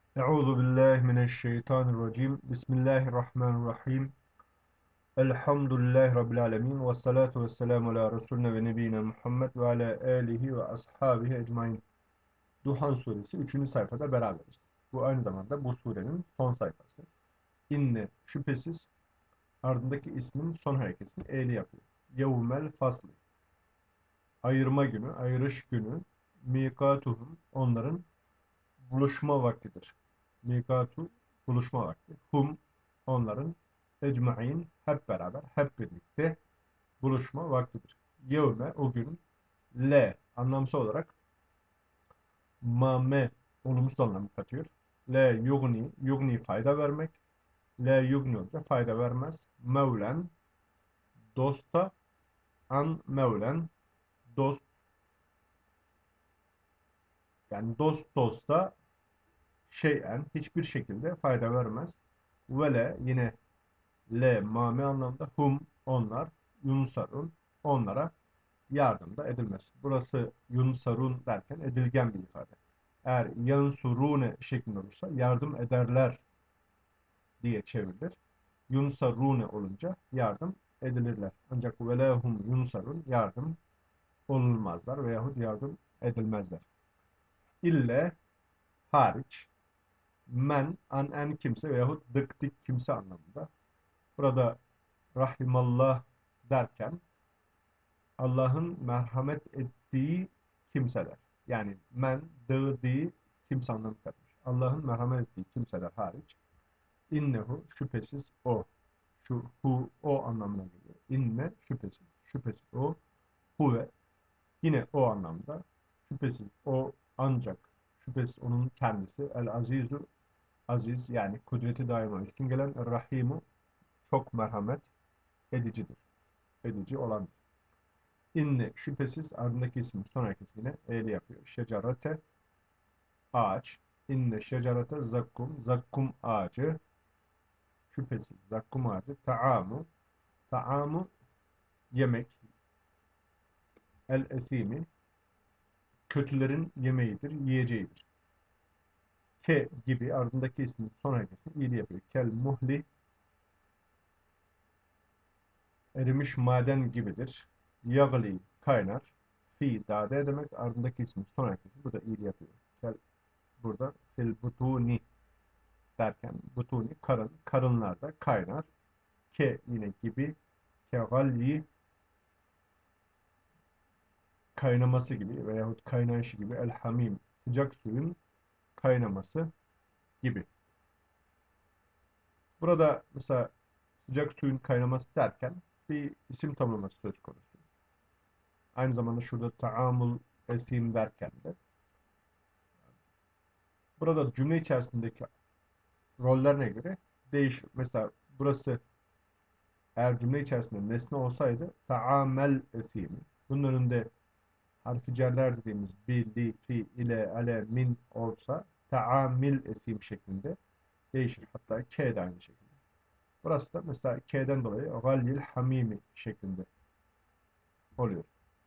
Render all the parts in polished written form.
Euzu billahi mineşşeytanirracim. Bismillahirrahmanirrahim. Elhamdülillahi rabbil alamin ve salatu vesselamu ala resulina ve nebiyina Muhammed ve ala alihi ve ashabihi ecmaîn. Duhan suresi 3. sayfada beraberiz. Bu aynı zamanda bu surenin son sayfası. İnne şüphesiz ardındaki ismin son hareketini e'li yapıyor. Yevmel fasli. Ayırma günü, ayrış günü. Mikatuhum onların buluşma vaktidir. Mikatu buluşma vakti. Hum onların ecmaîn hep beraber, hep birlikte buluşma vaktidir. Yevme o gün le anlamsal olarak mame olumsuz anlamı katıyor. Le yugni fayda vermek. Le yugni olunca fayda vermez. Mevlen dosta an mevlen dost yani dosta şeyen hiçbir şekilde fayda vermez. Vele yine le mame anlamda hum onlar yunsarun onlara yardımda edilmez. Burası yunsarun derken edilgen bir ifade. Eğer yansurune şeklinde olursa yardım ederler diye çevrilir. Yunsarune olunca yardım edilirler. Ancak velehum yunsarun yardım olunmazlar veyahut yardım edilmezler. İlle hariç men an en kimse veyahut dık dik kimse anlamında. Burada rahimallah derken Allah'ın merhamet ettiği kimseler. Yani men, dı, kimse anlamı katmış. Allah'ın merhamet ettiği kimseler hariç. İnnehu şüphesiz o. Şu hu o anlamına geliyor. İnne şüphesiz. Şüphesiz o. Huve yine o anlamda. Şüphesiz o ancak şüphesiz onun kendisi el azizu aziz yani kudreti daima üstün gelen rahimu çok merhamet edicidir. Edici olandır. İnne şüphesiz ardındaki ismin son hareketi yine e'li yapıyor. Şecarete ağaç. İnne şecarete zakkum. Zakkum ağacı. Şüphesiz zakkum ağacı. Ta'amu. Ta'amu yemek. El esimi kötülerin yemeğidir, yiyeceğidir. Ke gibi ardındaki ismin son hareketini iyili yapıyor. Kel muhli erimiş maden gibidir. Yagli kaynar. Fi dade demek ardındaki ismin son hareketi. Bu da iyili yapıyor. Kel burada fil butuni derken butuni karın, karınlarda kaynar. Ke yine gibi kegalli kaynaması gibi veyahut kaynayışı gibi el hamim sıcak suyun kaynaması gibi. Burada mesela sıcak suyun kaynaması derken bir isim tamlaması söz konusu. Aynı zamanda şurada taamul esim derken de burada cümle içerisindeki rollerine göre değişir. Mesela burası eğer cümle içerisinde nesne olsaydı taamel esimi. Bunun önünde harfi cerler dediğimiz bi, li, fi, ile, ale, min olsa taamil esim şeklinde değişir. Hatta k de aynı şekilde. Burası da mesela k'den dolayı gallil hamimi şeklinde oluyor.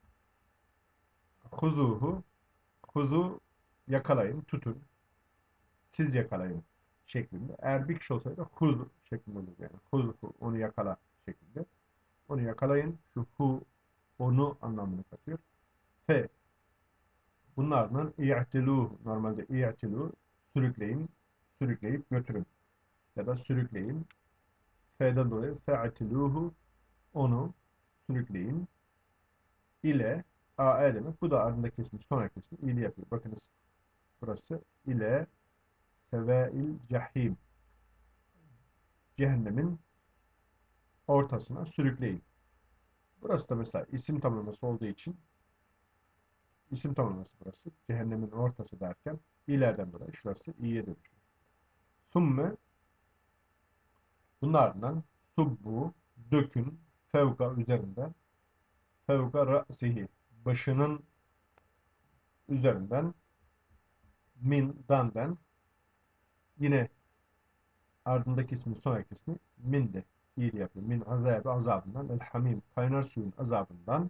Huzuhu, huzu yakalayın, tutun, siz yakalayın şeklinde. Eğer bir kişi olsaydı huz şeklinde olur yani. Huzuhu, onu yakala şeklinde. Onu yakalayın, şu hu, onu anlamını katıyor. Fe, bunlardan i'tiluhu, normalde i'tilu, sürükleyin, sürükleyip götürün. Ya da sürükleyin. Fe'den dolayı fe'tiluhu, onu sürükleyin. İle, a demek. Bu da ardındaki ismi, sonraki ismi ili yapıyor. Bakınız burası ile seveil cehim. Cehennemin ortasına sürükleyin. Burası da mesela isim tamlaması olduğu için isim tamlaması burası. Cehennemin ortası derken ileriden dolayı şurası iyiye dönüşüyor. Sümme bunun ardından subbu dökün fevka üzerinden fevka ra'sihi başının üzerinden min dandan yine ardındaki ismin sonraki ismi min de iyili yapıyor. Min azabı azabından el hamim kaynar suyun azabından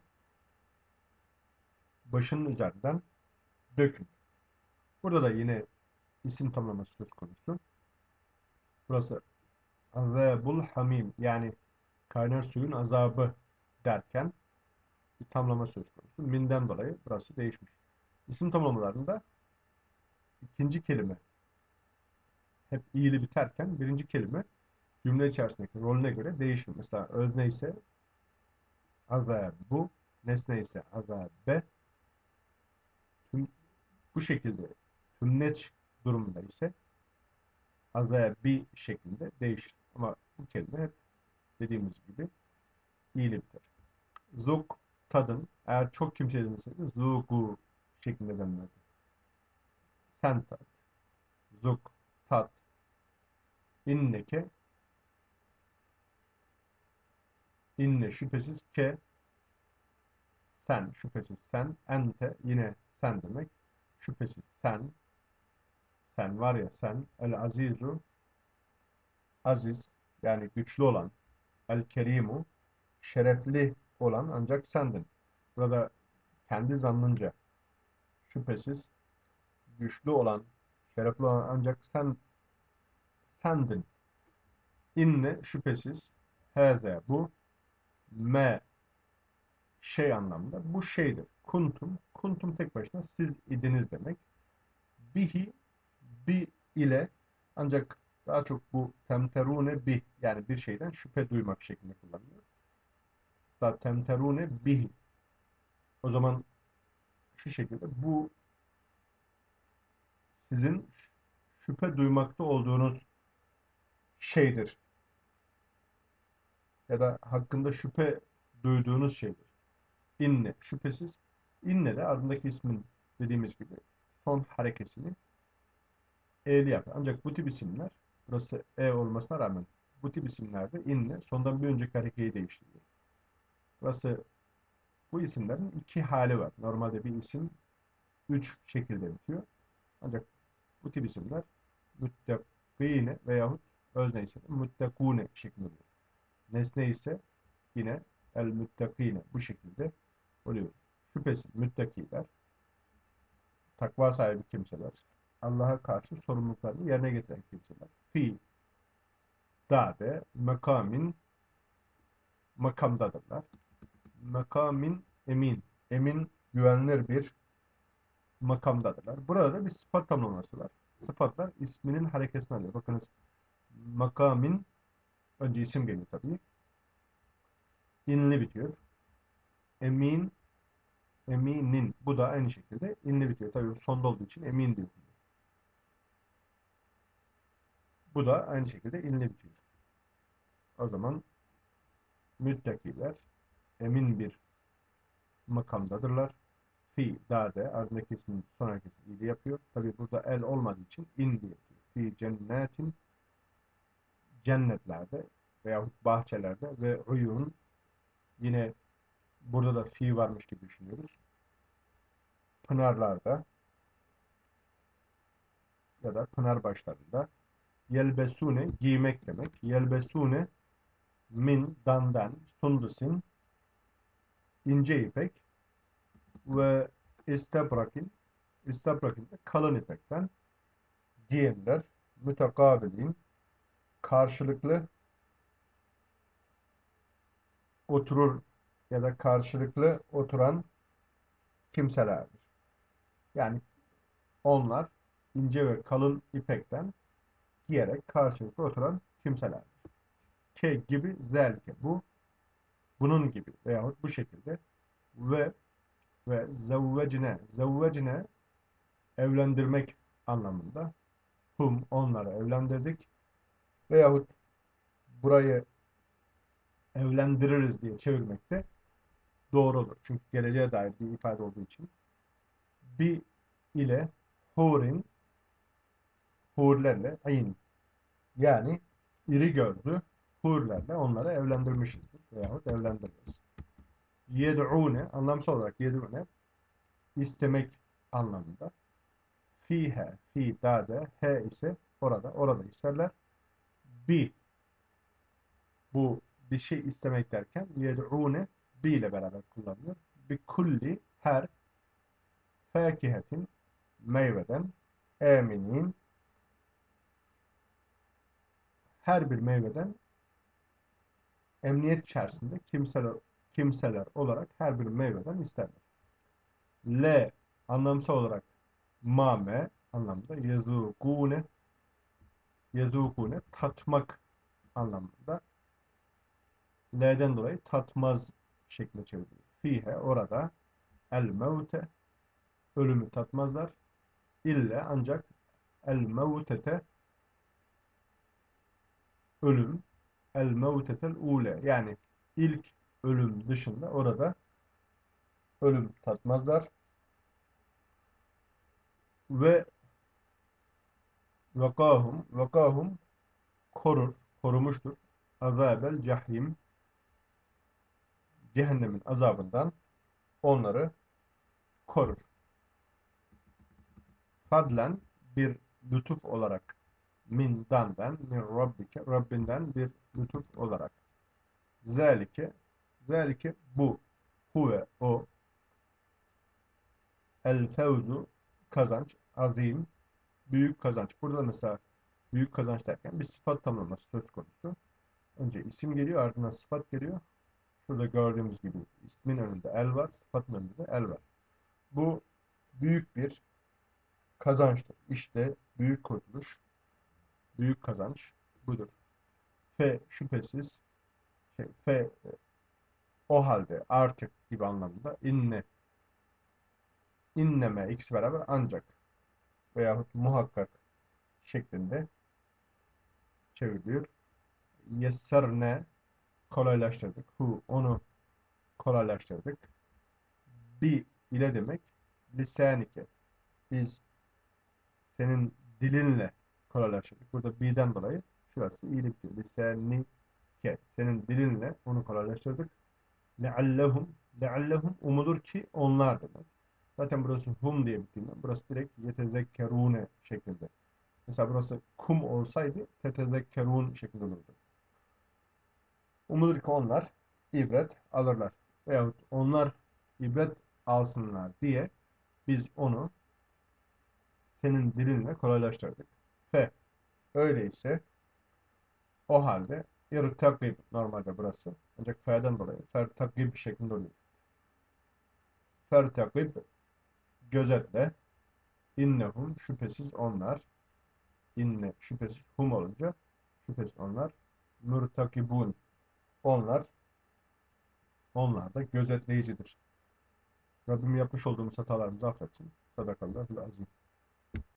başının üzerinden dökün. Burada da yine isim tamlaması söz konusu. Burası azabul hamim, yani kaynar suyun azabı derken bir tamlama söz konusu. Minden dolayı burası değişmiş. İsim tamlamalarında ikinci kelime hep iyili biterken birinci kelime cümle içerisindeki rolüne göre değişir. Mesela özne ise azabu, nesne ise azabe. Tüm, bu şekilde tümleç durumunda ise azabi şeklinde değişir. Ama bu kelime hep dediğimiz gibi iyili biter. Zuk, tadın. Eğer çok kimse denilseydi zugu şeklinde denilirdi. Sen tat. Zuk, tat. İnneke, inne şüphesiz, ke sen, şüphesiz sen, ente yine sen demek. Şüphesiz sen, sen var ya sen, el azizu aziz, yani güçlü olan, el kerimu şerefli olan ancak sendin. Burada kendi zannınca şüphesiz güçlü olan, şerefli olan ancak sendin. İnne şüphesiz, heze bu, me şey anlamında, bu şeydir. Kuntum, kuntum tek başına siz idiniz demek. Bihi, bi ile, ancak daha çok bu temterune bi, yani bir şeyden şüphe duymak şeklinde kullanılıyor. Da temterune bihi. O zaman şu şekilde, bu sizin şüphe duymakta olduğunuz şeydir. Ya da hakkında şüphe duyduğunuz şeydir. İnne şüphesiz. İnne de ardındaki ismin dediğimiz gibi son harekesini e'li yapar. Ancak bu tip isimler, burası e olmasına rağmen bu tip isimlerde inne sondan bir önceki harekeyi değiştiriyor. Burası, bu isimlerin iki hali var. Normalde bir isim üç şekilde bitiyor. Ancak bu tip isimler müttekîne veyahut özne ise müttekûne şeklinde oluyor. Nesne ise yine el müttekîne bu şekilde oluyor. Şüphesiz müttakiler, takva sahibi kimseler, Allah'a karşı sorumluluklarını yerine getiren kimseler. Fi dade makamin, makamdadırlar. Makamin emin, emin güvenilir bir makamdadırlar. Burada da bir sıfat tamlaması var. Sıfatlar isminin harekesini alıyor. Bakınız, makamin önce isim geliyor tabii. İnli bitiyor. Emin, eminin. Bu da aynı şekilde inli bitiyor. Tabii sonda olduğu için emin diyor. Bu da aynı şekilde inli bitiyor. O zaman müttakiler emin bir makamdadırlar. Fi, dade, ardındaki ismin sonraki ismi yapıyor. Tabi burada el olmadığı için in diye yapıyor. Fi cennetin, cennetlerde veyahut bahçelerde ve uyun, yine burada da fi varmış gibi düşünüyoruz. Pınarlarda ya da pınar başlarında. Yelbesune giymek demek. Yelbesune min dandan, sundusin ince ipek ve istabrakin, istabrakin de kalın ipekten giyinler. Mütekabilin karşılıklı oturur ya da karşılıklı oturan kimselerdir. Yani onlar ince ve kalın ipekten giyerek karşılıklı oturan kimselerdir. Ke gibi, zelke bu, bunun gibi veyahut bu şekilde, ve zevvecine, zevvecine evlendirmek anlamında. Hum, onları evlendirdik veyahut burayı evlendiririz diye çevirmek de doğru olur. Çünkü geleceğe dair bir ifade olduğu için. Bi ile hurin, hurlerle ayn, yani iri gözlü hurlerle onları evlendirmişizdir veyahut evlendiririz. Yed'une, anlamsal olarak yed'une istemek anlamında. Fihe, fi dade, he ise orada, orada isterler. Bi, bu bir şey istemek derken yed'une bi ile beraber kullanılıyor. Bi kulli, her fakihetin, meyveden, eminin her bir meyveden emniyet içerisinde kimseler olarak her bir meyveden isterler. L anlamsal olarak mame anlamında yazukune tatmak anlamında. L'den dolayı tatmaz şeklinde çevirilir. Fihe orada el mevte ölümü tatmazlar. İlle ancak el mevtete ölüm el mevtetel ule yani ilk ölüm dışında orada ölüm tatmazlar ve vakahum korumuştur. Azabel cahim cehennemin azabından onları korur. Fadlen bir lütuf olarak min rabbike Rabbinden bir lütuf olarak. Zelike bu huve o el fevzu kazanç azim büyük kazanç. Burada mesela büyük kazanç derken bir sıfat tamlaması söz konusu. Önce isim geliyor ardından sıfat geliyor. Şurada gördüğümüz gibi ismin önünde el var, sıfatın önünde de el var. Bu büyük bir kazançtır. İşte büyük kurtuluş, büyük kazanç budur. Fe şüphesiz, fe o halde artık gibi anlamında inneme ikisi beraber ancak veyahut muhakkak şeklinde çevriliyor. Yesserne kolaylaştırdık. Onu kolaylaştırdık. Bi ile demek lisanike. Biz senin dilinle kolaylaştırdık. Burada bi'den dolayı şurası iyiliktir. Lisanike. Senin dilinle onu kolaylaştırdık. Leallehum umulur ki onlar demek. Zaten burası hum diye bittiğinden burası direkt yetezekkerune şeklinde. Mesela burası kum olsaydı tetezekkerun şeklinde olurdu. Umulur ki onlar ibret alırlar. Veyahut onlar ibret alsınlar diye biz onu senin dilinle kolaylaştırdık. Fe öyleyse o halde irtakib normalde burası. Ancak fe'den dolayı fertakib şeklinde oluyor. Fertakib gözetle innehum şüphesiz onlar şüphesiz hum olunca şüphesiz onlar mürtakibun onlar onlar da gözetleyicidir. Rabbim yapmış olduğumuz hatalarımızı affetsin. Sadakallahul azim.